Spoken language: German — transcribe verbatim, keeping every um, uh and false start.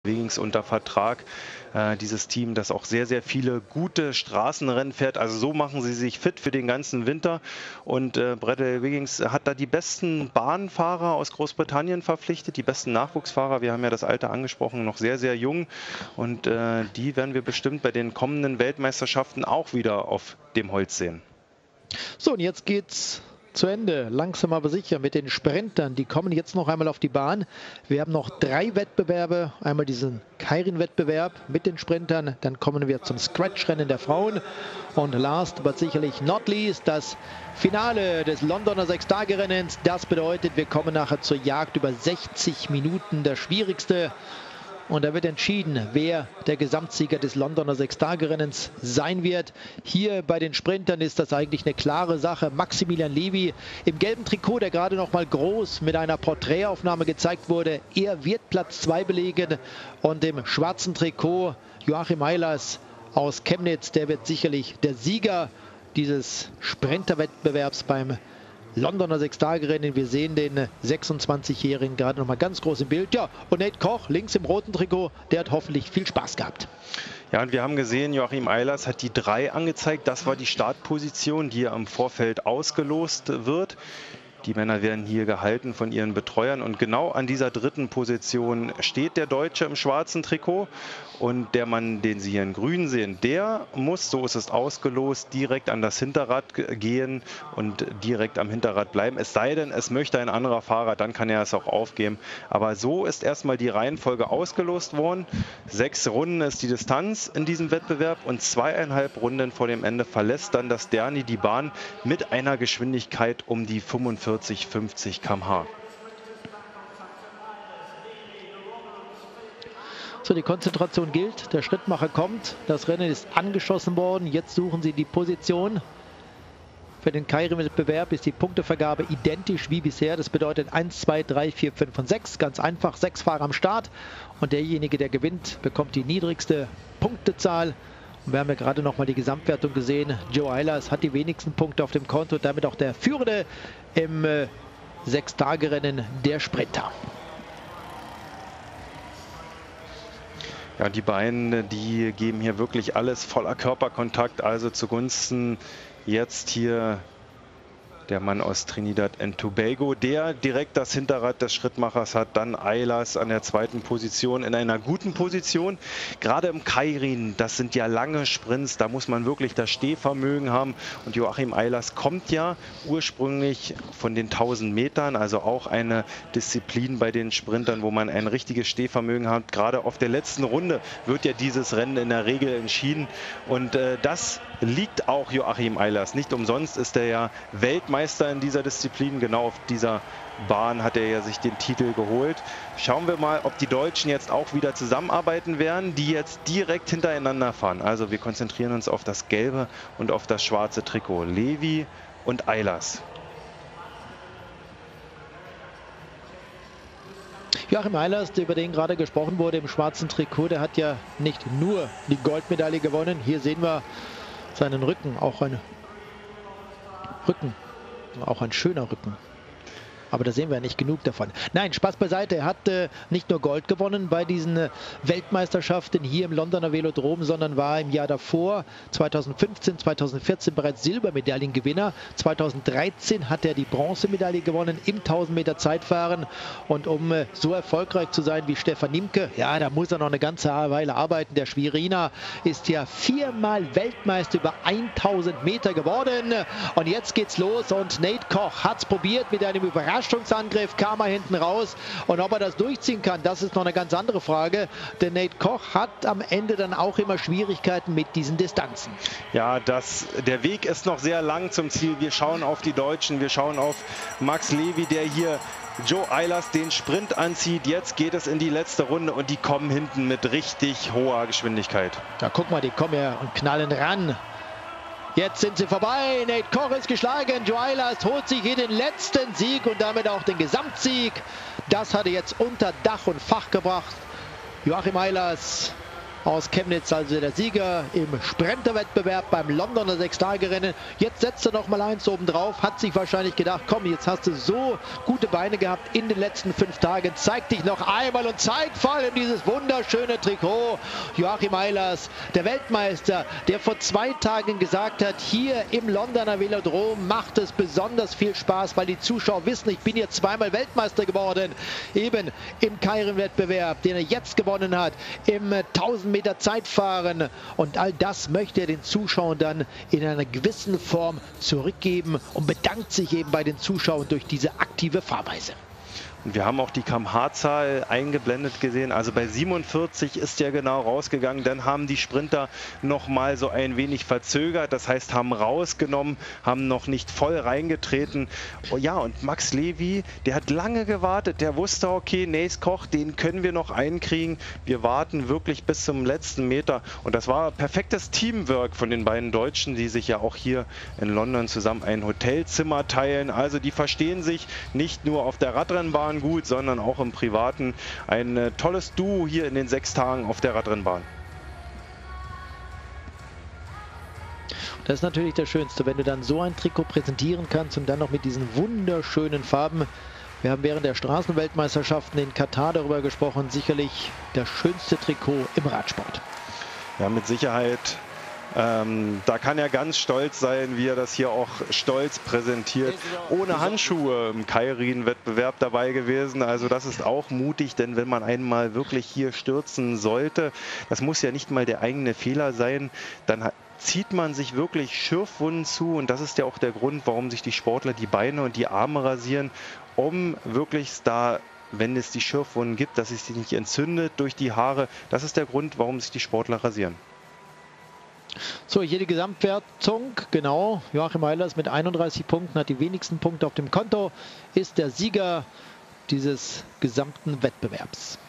Wings unter Vertrag. Äh, dieses Team, das auch sehr, sehr viele gute Straßenrennen fährt. Also so machen sie sich fit für den ganzen Winter. Und äh, Bradley Wiggins hat da die besten Bahnfahrer aus Großbritannien verpflichtet, die besten Nachwuchsfahrer. Wir haben ja das Alter angesprochen, noch sehr, sehr jung. Und äh, die werden wir bestimmt bei den kommenden Weltmeisterschaften auch wieder auf dem Holz sehen. So, und jetzt geht's zu Ende, langsam aber sicher mit den Sprintern. Die kommen jetzt noch einmal auf die Bahn. Wir haben noch drei Wettbewerbe. Einmal diesen Keirin-Wettbewerb mit den Sprintern. Dann kommen wir zum Scratch-Rennen der Frauen. Und last but sicherlich not least das Finale des Londoner Sechstagerennens. Das bedeutet, wir kommen nachher zur Jagd über sechzig Minuten. Das Schwierigste. Und da wird entschieden, wer der Gesamtsieger des Londoner Sechstagerennens sein wird. Hier bei den Sprintern ist das eigentlich eine klare Sache. Maximilian Levy im gelben Trikot, der gerade noch mal groß mit einer Porträtaufnahme gezeigt wurde. Er wird Platz zwei belegen. Und im schwarzen Trikot Joachim Eilers aus Chemnitz, der wird sicherlich der Sieger dieses Sprinterwettbewerbs beim Londoner Sechstagerennen. Wir sehen den sechsundzwanzigjährigen gerade noch mal ganz groß im Bild. Ja, und Nate Koch links im roten Trikot, der hat hoffentlich viel Spaß gehabt. Ja, und wir haben gesehen, Joachim Eilers hat die drei angezeigt. Das war die Startposition, die im Vorfeld ausgelost wird. Die Männer werden hier gehalten von ihren Betreuern und genau an dieser dritten Position steht der Deutsche im schwarzen Trikot. Und der Mann, den Sie hier in grün sehen, der muss, so ist es ausgelost, direkt an das Hinterrad gehen und direkt am Hinterrad bleiben. Es sei denn, es möchte ein anderer Fahrer, dann kann er es auch aufgeben. Aber so ist erstmal die Reihenfolge ausgelost worden. Sechs Runden ist die Distanz in diesem Wettbewerb und zweieinhalb Runden vor dem Ende verlässt dann das Derni die Bahn mit einer Geschwindigkeit um die fünfundvierzig, fünfzig Kilometer pro Stunde. So, die Konzentration gilt, der Schrittmacher kommt, das Rennen ist angeschossen worden, jetzt suchen sie die Position. Für den Keirin-Wettbewerb ist die Punktevergabe identisch wie bisher, das bedeutet eins, zwei, drei, vier, fünf und sechs, ganz einfach, sechs Fahrer am Start und derjenige, der gewinnt, bekommt die niedrigste Punktezahl. Und wir haben ja gerade noch mal die Gesamtwertung gesehen, Joe Eilers hat die wenigsten Punkte auf dem Konto, damit auch der Führende im äh, Sechstagerennen der Sprinter. Ja, die beiden, die geben hier wirklich alles voller Körperkontakt, also zugunsten jetzt hier der Mann aus Trinidad and Tobago, der direkt das Hinterrad des Schrittmachers hat, dann Eilers an der zweiten Position in einer guten Position. Gerade im Keirin, das sind ja lange Sprints, da muss man wirklich das Stehvermögen haben und Joachim Eilers kommt ja ursprünglich von den tausend Metern, also auch eine Disziplin bei den Sprintern, wo man ein richtiges Stehvermögen hat. Gerade auf der letzten Runde wird ja dieses Rennen in der Regel entschieden und äh, das liegt auch Joachim Eilers. Nicht umsonst ist er ja Weltmeister in dieser Disziplin. Genau auf dieser Bahn hat er ja sich den Titel geholt. Schauen wir mal, ob die Deutschen jetzt auch wieder zusammenarbeiten werden, die jetzt direkt hintereinander fahren. Also wir konzentrieren uns auf das gelbe und auf das schwarze Trikot. Levy und Eilers. Joachim Eilers, über den gerade gesprochen wurde im schwarzen Trikot, der hat ja nicht nur die Goldmedaille gewonnen. Hier sehen wir seinen Rücken, auch ein Rücken, auch ein schöner Rücken. Aber da sehen wir nicht genug davon. Nein, Spaß beiseite. Er hat äh, nicht nur Gold gewonnen bei diesen äh, Weltmeisterschaften hier im Londoner Velodrom, sondern war im Jahr davor, zweitausendfünfzehn, zweitausendvierzehn, bereits Silbermedaillengewinner. zweitausenddreizehn hat er die Bronzemedaille gewonnen im tausend Meter Zeitfahren. Und um äh, so erfolgreich zu sein wie Stefan Niemke, ja, da muss er noch eine ganze Weile arbeiten. Der Schweriner ist ja viermal Weltmeister über tausend Meter geworden. Und jetzt geht's los und Nate Koch hat es probiert mit einem Überraschungsangriff. Überraschungsangriff kam er hinten raus und ob er das durchziehen kann, das ist noch eine ganz andere Frage, denn Nate Koch hat am Ende dann auch immer Schwierigkeiten mit diesen Distanzen. Ja, das, der Weg ist noch sehr lang zum Ziel. Wir schauen auf die Deutschen, wir schauen auf Max Levy, der hier Joe Eilers den Sprint anzieht. Jetzt geht es in die letzte Runde und die kommen hinten mit richtig hoher Geschwindigkeit. Ja, guck mal, die kommen ja und knallen ran. Jetzt sind sie vorbei. Nate Koch ist geschlagen. Joe Eilers holt sich hier den letzten Sieg und damit auch den Gesamtsieg. Das hat er jetzt unter Dach und Fach gebracht. Joachim Eilers aus Chemnitz, also der Sieger im Sprinterwettbewerb beim Londoner Sechstagerennen. Jetzt setzt er noch mal eins oben drauf, hat sich wahrscheinlich gedacht, komm, jetzt hast du so gute Beine gehabt in den letzten fünf Tagen, zeig dich noch einmal und zeig vor allem dieses wunderschöne Trikot. Joachim Eilers, der Weltmeister, der vor zwei Tagen gesagt hat, hier im Londoner Velodrom macht es besonders viel Spaß, weil die Zuschauer wissen, ich bin hier zweimal Weltmeister geworden, eben im Keirin-Wettbewerb, den er jetzt gewonnen hat, im tausend Meter Zeitfahren, und all das möchte er den Zuschauern dann in einer gewissen Form zurückgeben und bedankt sich eben bei den Zuschauern durch diese aktive Fahrweise. Und wir haben auch die K M H-Zahl eingeblendet gesehen. Also bei siebenundvierzig ist der genau rausgegangen. Dann haben die Sprinter noch mal so ein wenig verzögert. Das heißt, haben rausgenommen, haben noch nicht voll reingetreten. Oh ja, und Max Levy, der hat lange gewartet. Der wusste, okay, Nees Koch, den können wir noch einkriegen. Wir warten wirklich bis zum letzten Meter. Und das war perfektes Teamwork von den beiden Deutschen, die sich ja auch hier in London zusammen ein Hotelzimmer teilen. Also die verstehen sich nicht nur auf der Radrennbahn gut, sondern auch im Privaten. Ein äh, tolles Duo hier in den sechs Tagen auf der Radrennbahn. Das ist natürlich das Schönste, wenn du dann so ein Trikot präsentieren kannst und dann noch mit diesen wunderschönen Farben. Wir haben während der Straßenweltmeisterschaften in Katar darüber gesprochen, sicherlich das schönste Trikot im Radsport. Ja, mit Sicherheit. Ähm, da kann er ganz stolz sein, wie er das hier auch stolz präsentiert. Ohne Handschuhe im Keirin-Wettbewerb dabei gewesen. Also das ist auch mutig, denn wenn man einmal wirklich hier stürzen sollte, das muss ja nicht mal der eigene Fehler sein, dann zieht man sich wirklich Schürfwunden zu, und das ist ja auch der Grund, warum sich die Sportler die Beine und die Arme rasieren, um wirklich da, wenn es die Schürfwunden gibt, dass es sich nicht entzündet durch die Haare. Das ist der Grund, warum sich die Sportler rasieren. So, hier die Gesamtwertung, genau, Joachim Eilers mit einunddreißig Punkten hat die wenigsten Punkte auf dem Konto, ist der Sieger dieses gesamten Wettbewerbs.